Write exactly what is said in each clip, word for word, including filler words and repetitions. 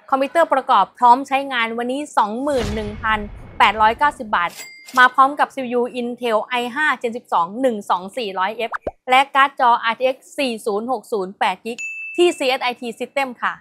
คอมพิวเตอร์ประกอบพร้อมใช้งานวันนี้ สองหมื่นหนึ่งพันแปดร้อยเก้าสิบ บาทมาพร้อมกับ ซี พี ยู Intel ไอ ไฟว์ Gen สิบสอง หนึ่งสองสี่ศูนย์ เอฟ และการ์ดจอ อาร์ ที เอ็กซ์ สี่ศูนย์หกศูนย์ แปด กิกะ ที่ ซี เอส ไอ ที System ค่ะ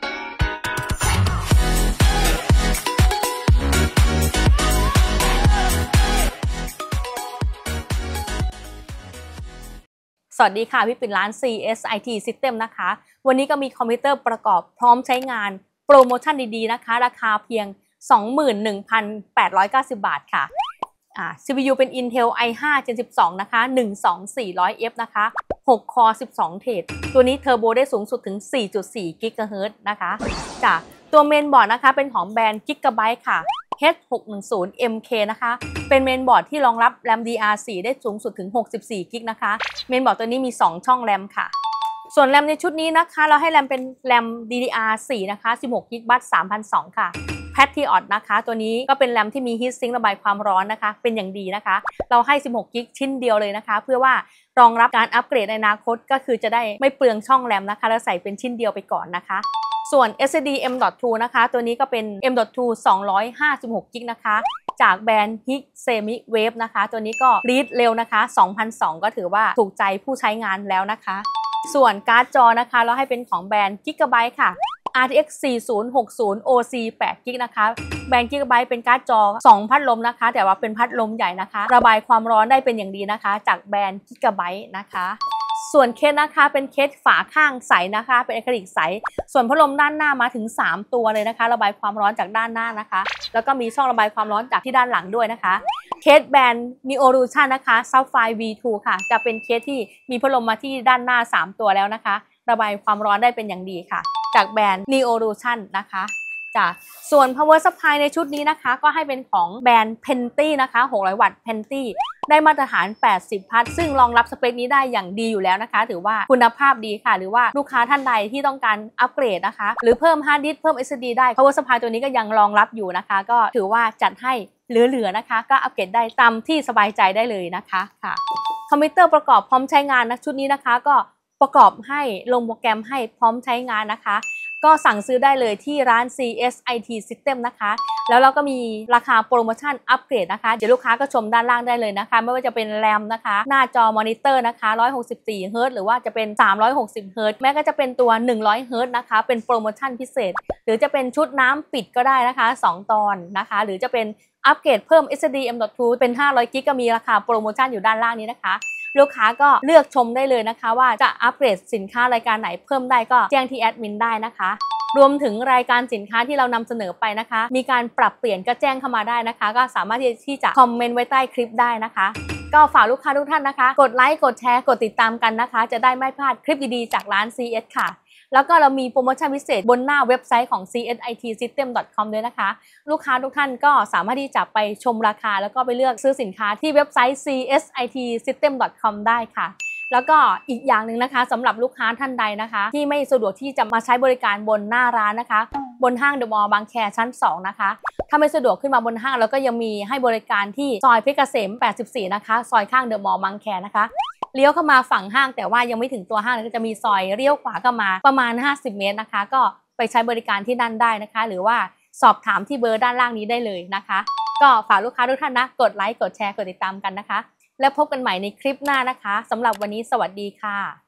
สวัสดีค่ะพี่ปิ่นร้าน ซี เอส ไอ ที System นะคะวันนี้ก็มีคอมพิวเตอร์ประกอบพร้อมใช้งานโปรโมชั่นดีๆนะคะราคาเพียง สองหมื่นหนึ่งพันแปดร้อยเก้าสิบ บาทค่ะอ่า ซี พี ยู เป็น Intel ไอ ไฟว์ Gen สิบสอง นะคะ หนึ่งสองสี่ศูนย์ เอฟ นะคะ หก คอร์ สิบสอง เทรดตัวนี้เทอร์โบได้สูงสุดถึง สี่จุดสี่ กิกะเฮิรตซ์นะคะจ้ะตัวเมนบอร์ดนะคะเป็นของแบรนด์ Gigabyte ค่ะ เอช หกหนึ่งศูนย์ เอ็ม เค นะคะเป็นเมนบอร์ดที่รองรับ แรม ดี อาร์ โฟร์ ได้สูงสุดถึงหกสิบสี่ กิกะนะคะเมนบอร์ดตัวนี้มีสองช่องแรมค่ะส่วนแรมในชุดนี้นะคะเราให้แรมเป็นแรม ดี ดี อาร์ โฟร์ นะคะสิบหก กิกะไบต์ สามพันสองร้อย ค่ะPatriot นะคะตัวนี้ก็เป็นแรมที่มี Heat Sink ระบายความร้อนนะคะเป็นอย่างดีนะคะเราให้สิบหก กิกะชิ้นเดียวเลยนะคะเพื่อว่ารองรับการอัปเกรดในอนาคตก็คือจะได้ไม่เปลืองช่องแรมนะคะแล้วใส่เป็นชิ้นเดียวไปก่อนนะคะส่วน เอส เอส ดี เอ็ม ดอท ทู นะคะตัวนี้ก็เป็น เอ็ม ดอท ทู สองร้อยห้าสิบหก กิกะนะคะจากแบรนด์ Hiksemewave นะคะตัวนี้ก็รีดเร็วนะคะ สองพันสองร้อย ก็ถือว่าถูกใจผู้ใช้งานแล้วนะคะส่วนการ์ดจอนะคะเราให้เป็นของแบรนด์ Gigabyte ค่ะ อาร์ ที เอ็กซ์ สี่ศูนย์หกศูนย์ โอ ซี แปด กิกะนะคะแบรนด์ Gigabyte เป็นการ์ดจอสองพัดลมนะคะแต่ว่าเป็นพัดลมใหญ่นะคะระบายความร้อนได้เป็นอย่างดีนะคะจากแบรนด์ Gigabyte นะคะส่วนเคสนะคะเป็นเคสฝาข้างใสนะคะเป็นอะคริลิกใสส่วนพัดลมด้านหน้ามาถึงสามตัวเลยนะคะระบายความร้อนจากด้านหน้านะคะแล้วก็มีช่องระบายความร้อนจากที่ด้านหลังด้วยนะคะเคสแบรนด์ Neolution นะคะ Sapphire วี ทู ค่ะจะเป็นเคสที่มีพัดลมมาที่ด้านหน้าสามตัวแล้วนะคะระบายความร้อนได้เป็นอย่างดีค่ะจากแบรนด์ Neolution นะคะจ้ะส่วน Power Supply ในชุดนี้นะคะก็ให้เป็นของแบรนด์ Penti นะคะหกร้อย วัตต์ Penti ได้มาตรฐานแปดสิบพัทซึ่งรองรับสเปคนี้ได้อย่างดีอยู่แล้วนะคะถือว่าคุณภาพดีค่ะหรือว่าลูกค้าท่านใดที่ต้องการอัปเกรดนะคะหรือเพิ่มฮาร์ดดิสก์เพิ่ม เอส เอส ดี ได้ Power Supply ตัวนี้ก็ยังรองรับอยู่นะคะก็ถือว่าจัดให้เหลือๆนะคะก็อัปเกรดได้ตามที่สบายใจได้เลยนะคะค่ะคอมพิวเตอร์ประกอบพร้อมใช้งานนะชุดนี้นะคะก็ประกอบให้ลงโปรแกรมให้พร้อมใช้งานนะคะก็สั่งซื้อได้เลยที่ร้าน ซี เอส ไอ ที System นะคะแล้วเราก็มีราคาโปรโมชั่นอัปเกรดนะคะเดี๋ยวลูกค้าก็ชมด้านล่างได้เลยนะคะไม่ว่าจะเป็นแรมนะคะหน้าจอมอนิเตอร์นะคะหนึ่งร้อยหกสิบสี่เฮิร์ตซ์หรือว่าจะเป็นสามร้อยหกสิบเฮิร์ตซ์แม้ก็จะเป็นตัวหนึ่งร้อยเฮิร์ตซ์นะคะเป็นโปรโมชั่นพิเศษหรือจะเป็นชุดน้ำปิดก็ได้นะคะสองตอนนะคะหรือจะเป็นอัปเกรดเพิ่ม เอส เอส ดี เอ็ม ดอท ทู เป็นห้าร้อย กิกะก็มีราคาโปรโมชั่นอยู่ด้านล่างนี้นะคะลูกค้าก็เลือกชมได้เลยนะคะว่าจะอัปเกรดสินค้ารายการไหนเพิ่มได้ก็แจ้งที่แอดมินได้นะคะรวมถึงรายการสินค้าที่เรานำเสนอไปนะคะมีการปรับเปลี่ยนก็แจ้งเข้ามาได้นะคะก็สามารถที่จะคอมเมนต์ไว้ใต้คลิปได้นะคะก็ฝากลูกค้าทุกท่านนะคะกดไลค์กดแชร์กดติดตามกันนะคะจะได้ไม่พลาดคลิปดีๆจากร้าน ซี เอส ค่ะแล้วก็เรามีโปรโมชั่นพิเศษบนหน้าเว็บไซต์ของ ซี เอส ไอ ที ซิสเต็ม ดอท คอม ด้วยนะคะลูกค้าทุกท่านก็สามารถที่จะไปชมราคาแล้วก็ไปเลือกซื้อสินค้าที่เว็บไซต์ ซี เอส ไอ ที ซิสเต็ม ดอท คอม ได้ค่ะแล้วก็อีกอย่างหนึ่งนะคะสำหรับลูกค้าท่านใดนะคะที่ไม่สะดวกที่จะมาใช้บริการบนหน้าร้านนะคะบนห้างเดอะมอลล์บางแคชั้นสองนะคะถ้าไม่สะดวกขึ้นมาบนห้างแล้วก็ยังมีให้บริการที่ซอยเพชรเกษมแปดสิบสี่นะคะซอยข้างเดอะมอลล์บางแคนะคะเลี้ยวเข้ามาฝั่งห้างแต่ว่ายังไม่ถึงตัวห้างก็จะมีซอยเลี้ยวขวาเข้ามาประมาณห้าสิบเมตรนะคะก็ไปใช้บริการที่นั่นได้นะคะหรือว่าสอบถามที่เบอร์ด้านล่างนี้ได้เลยนะคะก็ฝากลูกค้าทุกท่านนะกดไลค์กดแชร์กดติดตามกันนะคะแล้วพบกันใหม่ในคลิปหน้านะคะสำหรับวันนี้สวัสดีค่ะ